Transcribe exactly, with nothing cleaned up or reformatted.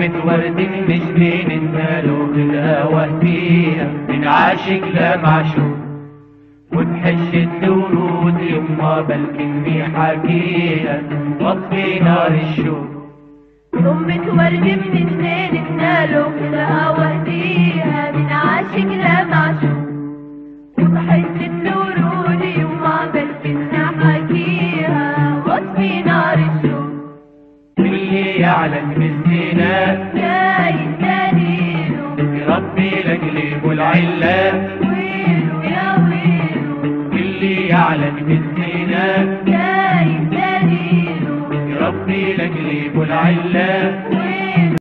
ضمة ورد مشتين انتالوا بالهوى فيها من عاشق لمعشوق، وبحشة ورود يما بلكني حكيها واطفي نار الشوق. ضمة ورد من اثنين انتالوا بالهوى فيها من عاشق لمعشوق، وبحشة ورود يما بلكني حكيها واطفي نار الشوق. واللي يعلن بالزنا جاي دليله ربي لقلب العلة، ويله يا ويله. واللي يعلن بالزنا جاي دليله ربي لقلب العلة.